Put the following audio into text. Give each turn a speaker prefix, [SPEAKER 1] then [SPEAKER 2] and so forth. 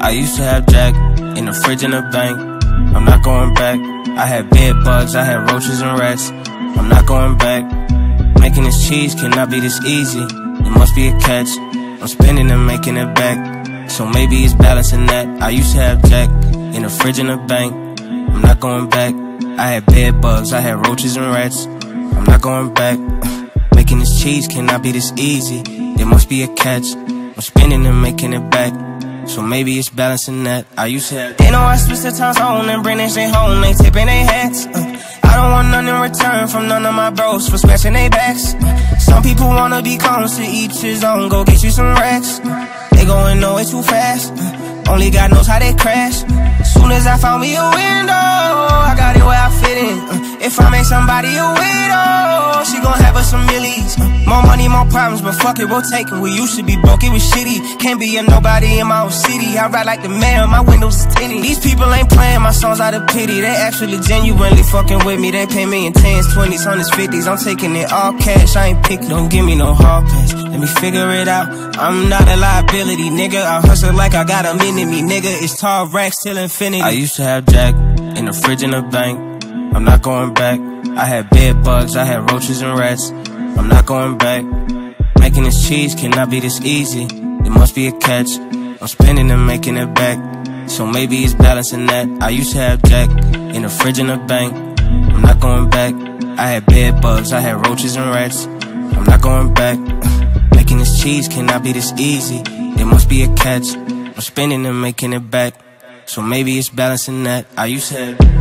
[SPEAKER 1] I used to have Jack in the fridge in the bank. I'm not going back. I had bed bugs, I had roaches and rats. I'm not going back. Making this cheese cannot be this easy. It must be a catch. I'm spending and making it back. So maybe it's balancing that. I used to have Jack in the fridge in the bank. I'm not going back. I had bed bugs, I had roaches and rats. I'm not going back. Making this cheese cannot be this easy. There must be a catch. I'm spending and making it back. So maybe it's balancing that. I used to have. They know I switch the times on and bring that shit home. They tipping their hats. I don't want nothing in return from none of my bros for scratching their backs. Some people wanna be clones, to each his own. Go get you some racks. They going nowhere too fast. Only God knows how they crash. Soon as I found me a window, I got it where I fit in. If I make somebody a widow, she gon' have us some millies. More money, more problems, but fuck it, we'll take it. We used to be broke, it was shitty. Can't be a nobody in my own city. I ride like the mayor, my windows is tinted. These people ain't playing my songs out of pity. They actually genuinely fucking with me. They pay me in 10s, 20s, 100s, 50s. I'm taking it all cash, I ain't picky. Don't give me no hard pass, let me figure it out. I'm not a liability, nigga. I hustle like I got a minute me, nigga. It's tall racks till infinity. I used to have Jack in the fridge in the bank. I'm not going back. I had bed bugs, I had roaches and rats. I'm not going back. Making this cheese cannot be this easy. There must be a catch. I'm spending and making it back. So maybe it's balancing that. I used to have Jack in the fridge in the bank. I'm not going back. I had bed bugs, I had roaches and rats. I'm not going back. Making this cheese cannot be this easy. There must be a catch. I'm spending and making it back. So maybe it's balancing that. I used to have